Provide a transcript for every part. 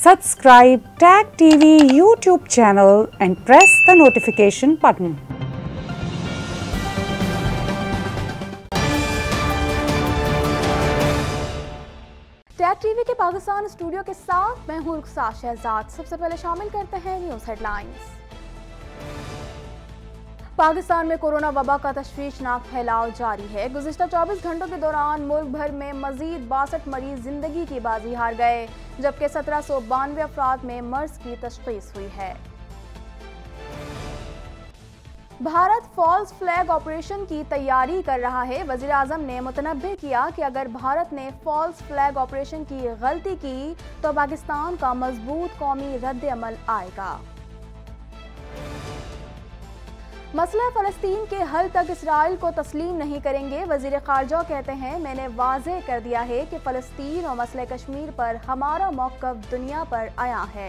Subscribe Tag TV YouTube channel and press the notification button. Tag TV के Pakistan studio के साथ मैं हूं रुखसार शहजाद। सबसे पहले शामिल करते हैं न्यूज़ हेडलाइंस। पाकिस्तान में कोरोना वबा का तशवीशनाक फैलाव जारी है। गुज़िश्ता 24 घंटों के दौरान मुल्क भर में मजीद 62 मरीज जिंदगी की बाजी हार गए, जबकि 1792 अफराद में मर्ज की तशख़ीस हुई है। भारत फॉल्स फ्लैग ऑपरेशन की तैयारी कर रहा है। वज़ीर आज़म ने मुतनब्बे किया कि अगर भारत ने फॉल्स फ्लैग ऑपरेशन की गलती की तो पाकिस्तान का मजबूत कौमी रद्द अमल आएगा। मसला फ़लस्तीन के हल तक इसराइल को तस्लीम नहीं करेंगे। वज़ीर ख़ारजा कहते हैं, मैंने वाज़ेह कर दिया है कि फ़लस्तीन और मसला कश्मीर पर हमारा मौक़िफ़ दुनिया पर आया है।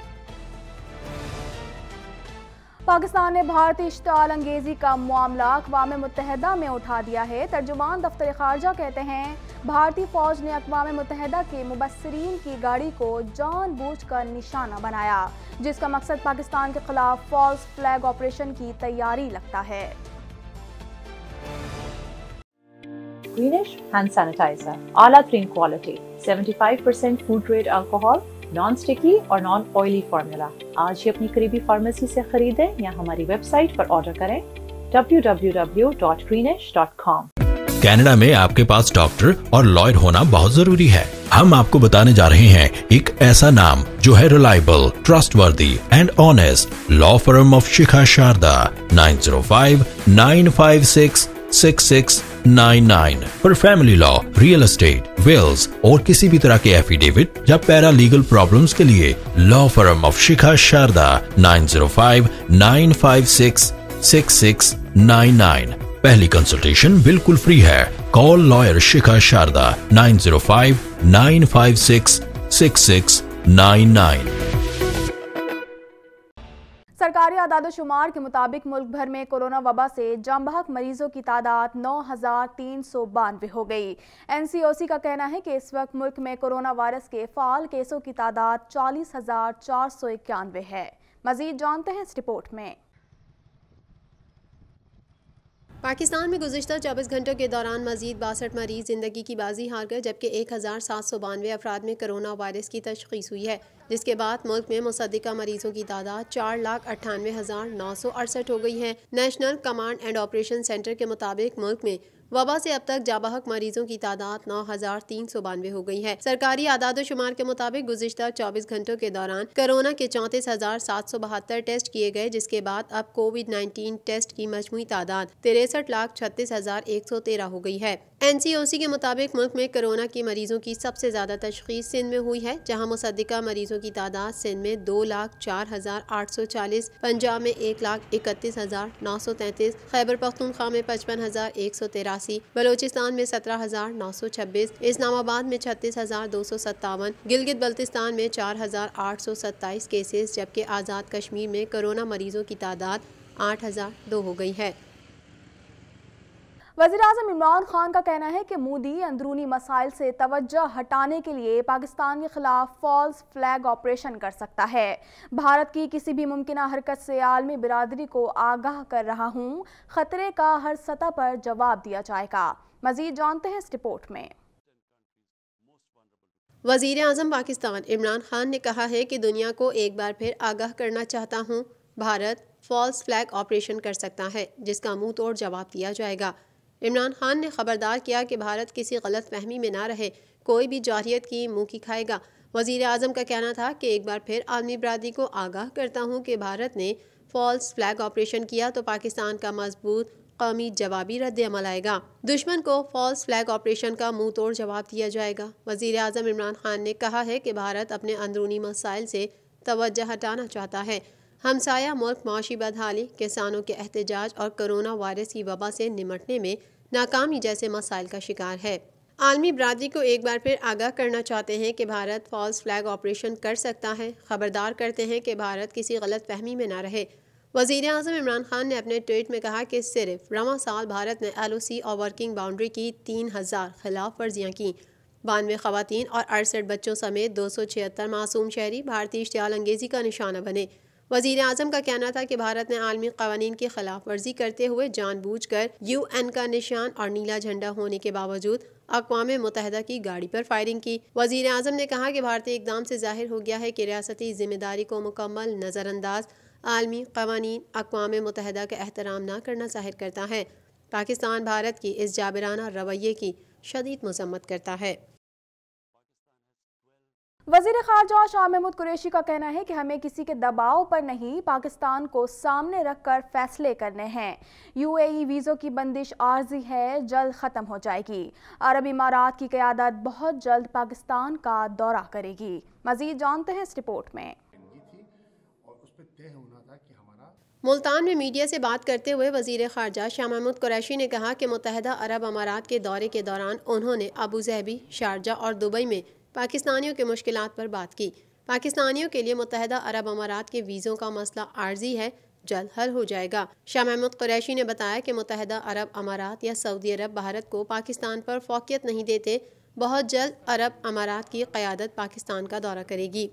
पाकिस्तान ने भारतीय इश्तिआल अंगेज़ी का मामला अक़वाम मुत्तहिदा में उठा दिया है। तर्जुमान दफ्तर ख़ारजा कहते हैं, भारतीय फ़ौज ने अक़वाम मुत्तहिदा के मुबस्सिरीन की गाड़ी को जानबूझकर निशाना बनाया, जिसका मकसद पाकिस्तान के खिलाफ फॉल्स फ्लैग ऑपरेशन की तैयारी लगता है। Greenish hand sanitizer, आला तरीन quality, 75% food grade alcohol, non sticky और नॉन ऑयली फार्मूला। आज ही अपनी करीबी फार्मेसी से खरीदें या हमारी वेबसाइट पर ऑर्डर करें www.greenish.com। कनाडा में आपके पास डॉक्टर और लॉयर होना बहुत जरूरी है। हम आपको बताने जा रहे हैं एक ऐसा नाम जो है reliable, trustworthy and honest. Law firm of Shikha Sharda, 9059566699 पर family law, real estate, wills और किसी भी तरह के एफिडेविट या पैरा लीगल प्रॉब्लम्स के लिए law firm of Shikha Sharda, 9059566699। पहली कंसल्टेशन बिल्कुल फ्री है। Call lawyer Shikha Sharda, 9059566699। सरकारी आदाद-ओ-शुमार के मुताबिक मुल्क भर में कोरोना वबा से जाम-बहक मरीजों की तादाद 9392 हो गई। NCOC का कहना है कि इस वक्त मुल्क में कोरोना वायरस के फाल केसों की तादाद 40,491 है। मजीद जानते हैं इस रिपोर्ट में। पाकिस्तान में गुज़िश्ता 24 घंटों के दौरान मजीद 62 मरीज ज़िंदगी की बाजी हार गए, जबकि 1792 अफराद में कोरोना वायरस की तशख़ीस हुई है, जिसके बाद मुल्क में मुसद्दिका मरीजों की तादाद 4,98,968 हो गई है। National command and operation centre के मुताबिक मुल्क में वबा से अब तक जाबहक मरीजों की तादाद 9,392 हो गई है। सरकारी आदाद-ओ-शुमार के मुताबिक गुज़िश्ता 24 घंटों के दौरान कोरोना के 34,772 टेस्ट किए गए, जिसके बाद अब कोविड-19 टेस्ट की मजमूई तादाद 63,36,113 हो गई है। NCOC के मुताबिक मुल्क में कोरोना के मरीजों की सबसे ज्यादा तशख़ीस सिंध में हुई है, जहां मुसद्दिका मरीजों की तादाद सिंध में 2,04,840, पंजाब में 1,31,933, खैबर पख्तूनख्वा में 55,183, बलोचिस्तान में 17,926, इस्लामाबाद में 36,257, गिलगित बल्तिस्तान में 4,827 केसेस, जबकि आज़ाद कश्मीर में कोरोना मरीजों की तादाद 8,002 हो गई है। वज़ीर आज़म इमरान खान का कहना है कि मोदी अंदरूनी मसाइल से तवज्जो हटाने के लिए पाकिस्तान के खिलाफ फॉल्स फ्लैग ऑपरेशन कर सकता है। भारत की किसी भी मुमकिना हरकत से आलमी बिरादरी को आगाह कर रहा हूँ। खतरे का हर सतह पर जवाब दिया जाएगा। मजीद जानते हैं इस रिपोर्ट में। वज़ीर आज़म पाकिस्तान इमरान खान ने कहा है कि दुनिया को एक बार फिर आगाह करना चाहता हूँ, भारत फॉल्स फ्लैग ऑपरेशन कर सकता है, जिसका मुंह तोड़ जवाब दिया जाएगा। इमरान खान ने खबरदार किया कि भारत किसी गलत फहमी में ना रहे, कोई भी जाहियत की मुँह की खाएगा। वज़ीर आज़म का कहना था कि एक बार फिर आलमी बरादरी को आगाह करता हूँ कि भारत ने फॉल्स फ्लैग ऑपरेशन किया तो पाकिस्तान का मजबूत कौमी जवाबी रद्द अमल आएगा। दुश्मन को फॉल्स फ्लैग ऑपरेशन का मुंह तोड़ जवाब दिया जाएगा। वज़ीर आज़म इमरान खान ने कहा है कि भारत अपने अंदरूनी मसाइल से तवज्जो हटाना चाहता है। हमसाया मुल्क माशी बदहाली, किसानों के एहतजाज और कोरोना वायरस की वबा से निमटने में नाकामी जैसे मसाइल का शिकार है। आलमी बरादरी को एक बार फिर आगाह करना चाहते हैं कि भारत फॉल्स फ्लैग ऑपरेशन कर सकता है। खबरदार करते हैं कि भारत किसी गलत फहमी में ना रहे। वज़ीर आज़म इमरान खान ने अपने ट्वीट में कहा कि सिर्फ रवां साल भारत ने LOC और वर्किंग बाउंड्री की 3,000 खिलाफ वर्जियाँ की। 92 खवातीन और 68 बच्चों समेत 276 मासूम शहरी भारतीय इश्तियाल अंगेज़ी का निशाना बने। वज़ीर आज़म का कहना था कि भारत ने आलमी क़वानीन की खिलाफ वर्जी करते हुए जानबूझकर UN का निशान और नीला झंडा होने के बावजूद अक़वाम मुत्तहिदा की गाड़ी पर फायरिंग की। वज़ीर आज़म ने कहा कि भारतीय इक़दाम से ज़ाहिर हो गया है कि रियासती ज़िम्मेदारी को मुकम्मल नज़रअंदाज आलमी क़वानीन अक़वाम मुत्तहिदा का एहतराम न करना ज़ाहिर करता है। पाकिस्तान भारत की इस जाबिराना रवैये की शदीद मज़म्मत करता है। वज़ीर ख़ारजा शाह महमूद कुरैशी का कहना है कि हमें किसी के दबाव पर नहीं, पाकिस्तान को सामने रखकर फैसले करने हैं। UAE वीज़ों की बंदिश आर्जी है, जल्द ख़त्म हो जाएगी। अरब इमारात की क़यादत बहुत जल्द पाकिस्तान का दौरा करेगी। मज़ीद जानते हैं इस रिपोर्ट में। मुल्तान में मीडिया से बात करते हुए वज़ीर ख़ारजा शाह महमूद कुरैशी ने कहा कि मुत्तहिदा अरब अमारात के दौरे के दौरान उन्होंने अबू ज़हबी, शारजा और दुबई में पाकिस्तानियों के मुश्किलात पर बात की। पाकिस्तानियों के लिए मुत्तहिदा अरब अमारात के वीज़ों का मसला आर्जी है, जल्द हल हो जाएगा। शाह महमूद कुरैशी ने बताया कि मुत्तहिदा अरब अमारात या सऊदी अरब भारत को पाकिस्तान पर फ़ौक़ियत नहीं देते। बहुत जल्द अरब अमारात की क़यादत पाकिस्तान का दौरा करेगी।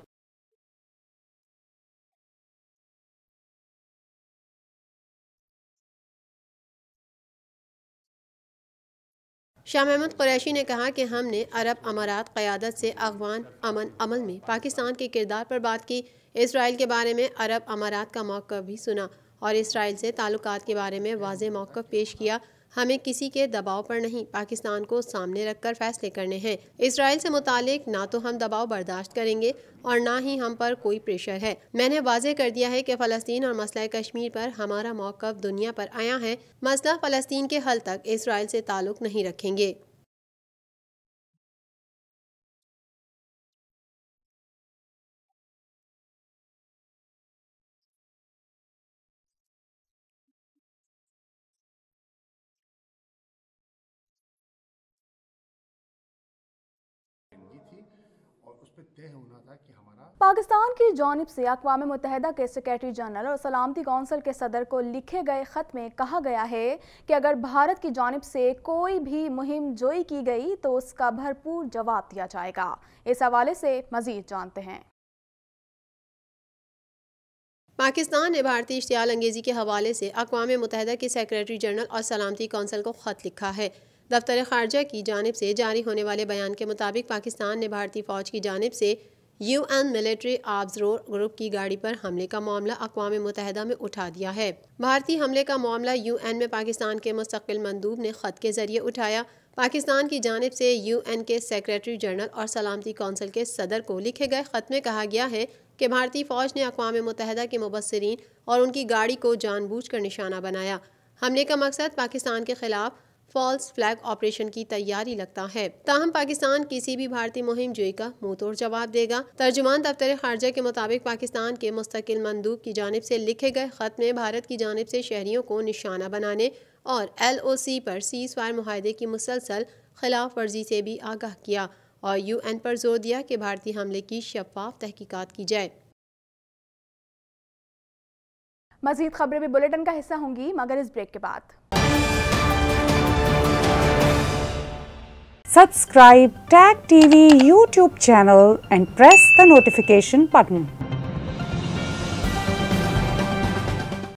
शाह महमूद कुरैशी ने कहा कि हमने अरब अमारात क़यादत से अफ़गान अमन अमल में पाकिस्तान के किरदार पर बात की। इसराइल के बारे में अरब अमारात का मौक़िफ़ भी सुना और इसराइल से ताल्लुकात के बारे में वाज़ेह मौक़िफ़ पेश किया। हमें किसी के दबाव पर नहीं, पाकिस्तान को सामने रखकर फैसले करने हैं। इसराइल से मुतालिक ना तो हम दबाव बर्दाश्त करेंगे और ना ही हम पर कोई प्रेशर है। मैंने वाज़ेह कर दिया है कि फ़लस्तीन और मसला कश्मीर पर हमारा मौक़िफ़ दुनिया पर आया है। मसला फ़लस्तीन के हल तक इसराइल से ताल्लुक़ नहीं रखेंगे। पाकिस्तान की जानिब से अक़वाम मुत्तहिदा के सेक्रेटरी जनरल और सलामती कौंसिल के सदर को लिखे गए ख़त में कहा गया है कि अगर भारत की जानिब से कोई भी मुहिम जोई की गई तो उसका भरपूर जवाब दिया जाएगा। इस हवाले से मज़ीद जानते हैं। पाकिस्तान ने भारतीय इश्तियाल अंगेज़ी के हवाले से अक़वाम मुत्तहिदा के सेक्रेटरी जनरल और सलामती कौंसिल को ख़त लिखा है। दफ्तर ख़ारजा की जानिब से जारी होने वाले बयान के मुताबिक पाकिस्तान ने भारतीय फ़ौज की जानिब से UN मिलिट्री आब्सरोर ग्रुप की गाड़ी पर हमले का मामला अक़वाम मुत्तहिदा में उठा दिया है। भारतीय हमले का मामला UN में पाकिस्तान के मुस्तक़िल मंदूब ने ख़त के ज़रिए उठाया। पाकिस्तान की जानिब से UN के सेक्रेटरी जनरल और सलामती कौंसिल के सदर को लिखे गए ख़त में कहा गया है कि भारतीय फ़ौज ने अक़वाम मुत्तहिदा के मुबस्सिरीन और उनकी गाड़ी को जानबूझकर निशाना बनाया। हमले का मकसद पाकिस्तान के ख़िलाफ़ फॉल्स फ्लैग ऑपरेशन की तैयारी लगता है। ताहम पाकिस्तान किसी भी भारतीय मुहिम जोई का मुंह तोड़ जवाब देगा। तर्जुमान दफ्तर ख़ारजा के मुताबिक पाकिस्तान के मुस्तकिल मंदूब की जानिब से लिखे गए ख़त में भारत की जानिब से शहरियों को निशाना बनाने और LOC पर सीज़ फायर मुआहदे की मुसलसल खिलाफ वर्जी से भी आगाह किया और UN पर जोर दिया कि भारतीय हमले की शफ़ाफ तहकीकात की जाए। मज़ीद खबरें भी बुलेटिन का हिस्सा होंगी, मगर इस ब्रेक के बाद। Subscribe TAG TV YouTube channel and press the notification button.